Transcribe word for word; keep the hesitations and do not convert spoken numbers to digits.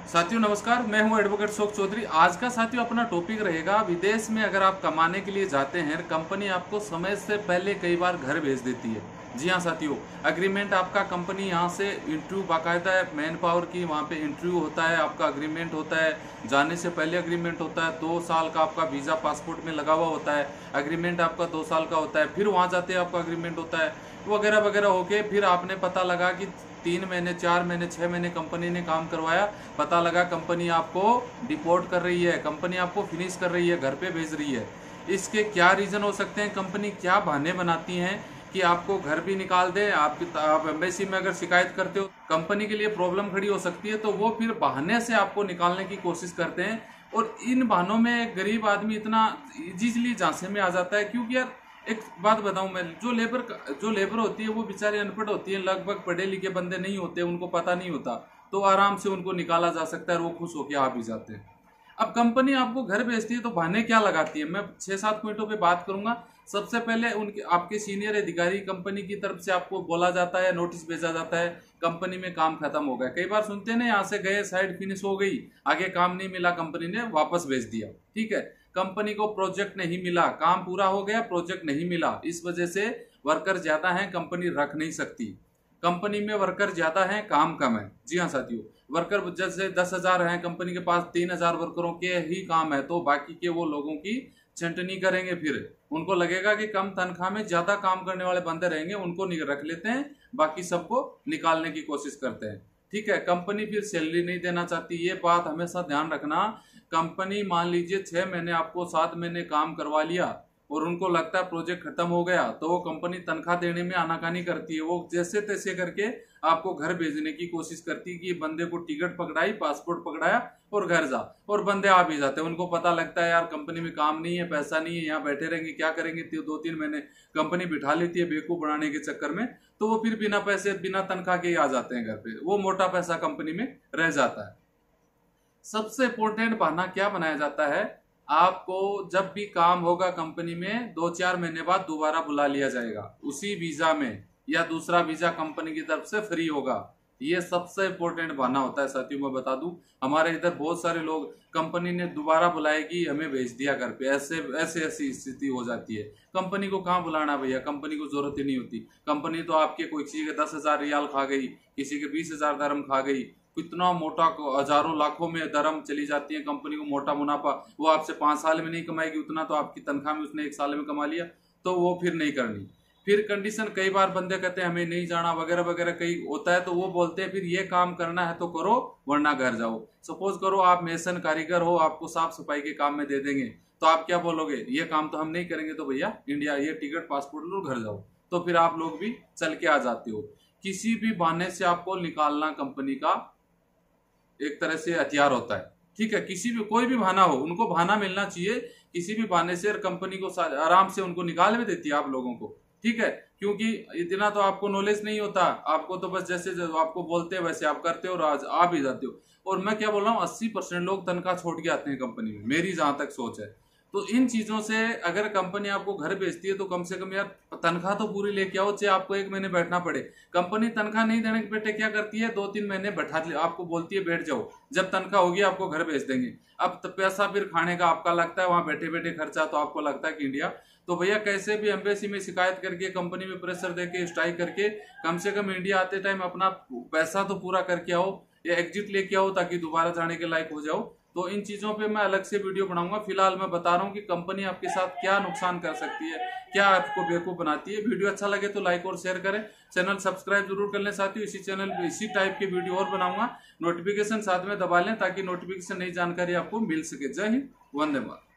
साथियों नमस्कार, मैं हूं एडवोकेट अशोक चौधरी। आज का साथियों अपना टॉपिक रहेगा, विदेश में अगर आप कमाने के लिए जाते हैं, कंपनी आपको समय से पहले कई बार घर भेज देती है। जी हां साथियों, अग्रीमेंट आपका कंपनी यहां से इंटरव्यू बाकायदा है, मैन पावर की वहां पे इंटरव्यू होता है, आपका अग्रीमेंट होता है, जाने से पहले अग्रीमेंट होता है, दो साल का आपका वीज़ा पासपोर्ट में लगा हुआ होता है, अग्रीमेंट आपका दो साल का होता है, फिर वहाँ जाते आपका अग्रीमेंट होता है वगैरह वगैरह होके फिर आपने पता लगा कि तीन महीने चार महीने छः महीने कंपनी ने काम करवाया, पता लगा कंपनी आपको डिपोर्ट कर रही है, कंपनी आपको फिनिश कर रही है, घर पे भेज रही है। इसके क्या रीज़न हो सकते हैं? कंपनी क्या बहाने बनाती हैं कि आपको घर भी निकाल दे। आपकी आप एम्बेसी में अगर शिकायत करते हो, कंपनी के लिए प्रॉब्लम खड़ी हो सकती है, तो वो फिर बहाने से आपको निकालने की कोशिश करते हैं। और इन बहानों में गरीब आदमी इतना इजीली झांसे में आ जाता है, क्योंकि यार एक बात बताऊं मैं, जो लेबर जो लेबर होती है वो बेचारे अनपढ़ होती है, लगभग पढ़े लिखे बंदे नहीं होते, उनको पता नहीं होता, तो आराम से उनको निकाला जा सकता है और वो खुश होकर आ भी जाते हैं। अब कंपनी आपको घर भेजती है तो बहाने क्या लगाती है, मैं छह सात पॉइंटों पे बात करूंगा। सबसे पहले उनके आपके सीनियर अधिकारी कंपनी की तरफ से आपको बोला जाता है, नोटिस भेजा जाता है, कंपनी में काम खत्म हो गया। कई बार सुनते हैं ना, यहाँ से गए, साइड फिनिश हो गई, आगे काम नहीं मिला, कंपनी ने वापस भेज दिया। ठीक है, कंपनी को प्रोजेक्ट नहीं मिला, काम पूरा हो गया, प्रोजेक्ट नहीं मिला, इस वजह से वर्कर ज्यादा हैं, कंपनी रख नहीं सकती। कंपनी में वर्कर ज्यादा हैं, काम कम है। जी हाँ साथियों, वर्कर जैसे दस हजार है, कंपनी के पास तीन हजार वर्करों के ही काम है, तो बाकी के वो लोगों की छंटनी करेंगे। फिर उनको लगेगा कि कम तनख्वाह में ज्यादा काम करने वाले बंदे रहेंगे, उनको रख लेते हैं, बाकी सबको निकालने की कोशिश करते हैं। ठीक है, कंपनी फिर सैलरी नहीं देना चाहती, ये बात हमेशा ध्यान रखना। कंपनी मान लीजिए छह महीने आपको सात महीने काम करवा लिया और उनको लगता है प्रोजेक्ट खत्म हो गया, तो वो कंपनी तनख्वाह देने में आनाकानी करती है। वो जैसे तैसे करके आपको घर भेजने की कोशिश करती है कि बंदे को टिकट पकड़ाई, पासपोर्ट पकड़ाया और घर जा, और बंदे आ भी जाते हैं। उनको पता लगता है यार कंपनी में काम नहीं है, पैसा नहीं है, यहाँ बैठे रहेंगे, क्या करेंगे, तो दो तीन महीने कंपनी बिठा लेती है बेवकूफ बनाने के चक्कर में, तो वो फिर बिना पैसे बिना तनख्वाह के ही आ जाते हैं घर पे, वो मोटा पैसा कंपनी में रह जाता है। सबसे इंपॉर्टेंट बहाना क्या बनाया जाता है, आपको जब भी काम होगा कंपनी में, दो चार महीने बाद दोबारा बुला लिया जाएगा उसी वीजा में, या दूसरा वीजा कंपनी की तरफ से फ्री होगा। ये सबसे इंपॉर्टेंट बहाना होता है साथियों। मैं बता दूं, हमारे इधर बहुत सारे लोग, कंपनी ने दोबारा बुलाएगी, हमें भेज दिया घर पे, ऐसे ऐसे ऐसी स्थिति हो जाती है। कंपनी को कहाँ बुलाना भैया, कंपनी को जरूरत ही नहीं होती। कंपनी तो आपके कोई किसी के दस हजार रियाल खा गई, किसी के बीस हजार दरम खा गई, कितना मोटा हजारों लाखों में दरम चली जाती है कंपनी को, मोटा मुनाफा। वो आपसे पांच साल में नहीं कमाएगी उतना, तो आपकी तनख्वाह में उसने एक साल में कमा लिया, तो वो फिर नहीं करनी। फिर कंडीशन, कई बार बंदे कहते हैं हमें नहीं जाना वगैरह वगैरह, कई होता है, तो वो बोलते हैं फिर ये काम करना है तो करो वरना घर जाओ। सपोज करो आप मेसन कारीगर हो, आपको साफ सफाई के काम में दे देंगे, तो आप क्या बोलोगे, ये काम तो हम नहीं करेंगे, तो भैया इंडिया ये टिकट पासपोर्ट लो घर जाओ, तो फिर आप लोग भी चल के आ जाते हो। किसी भी बहाने से आपको निकालना कंपनी का एक तरह से हथियार होता है। ठीक है, किसी भी कोई भी बहाना हो, उनको बहाना मिलना चाहिए, किसी भी बहाने से कंपनी को आराम से उनको निकाल भी देती है आप लोगों को। ठीक है, क्योंकि इतना तो आपको नॉलेज नहीं होता, आपको तो बस जैसे आपको बोलते हैं वैसे आप करते हो और आज आ भी जाते हो। और मैं क्या बोल रहा हूँ, अस्सी परसेंट लोग तनख्वाह छोड़ के आते हैं कंपनी में, मेरी जहां तक सोच है। तो इन चीजों से अगर कंपनी आपको घर भेजती है तो कम से कम यार तनख्वाह तो पूरी लेके आओ, चाहे आपको एक महीने बैठना पड़े। कंपनी तनख्वाह नहीं देने के बेटे क्या करती है, दो तीन महीने बैठा आपको बोलती है बैठ जाओ, जब तनख्वाह होगी आपको घर भेज देंगे। अब पैसा फिर खाने का आपका लगता है, वहां बैठे बैठे खर्चा, तो आपको लगता है कि इंडिया, तो भैया कैसे भी एम्बेसी में शिकायत करके, कंपनी में प्रेशर देके, स्ट्राइक करके, कम से कम इंडिया आते टाइम अपना पैसा तो पूरा करके आओ, या एग्जिट लेके आओ, ताकि दोबारा जाने के लायक हो जाओ। तो इन चीजों पे मैं अलग से वीडियो बनाऊंगा। फिलहाल मैं बता रहा हूँ कि कंपनी आपके साथ क्या नुकसान कर सकती है, क्या आपको बेवकूफ बनाती है। वीडियो अच्छा लगे तो लाइक और शेयर करें, चैनल सब्सक्राइब जरूर कर लें साथियों। इसी चैनल पे इसी टाइप के वीडियो और बनाऊंगा, नोटिफिकेशन साथ में दबा लें ताकि नोटिफिकेशन नई जानकारी आपको मिल सके। जय हिंद, वंदे मातरम।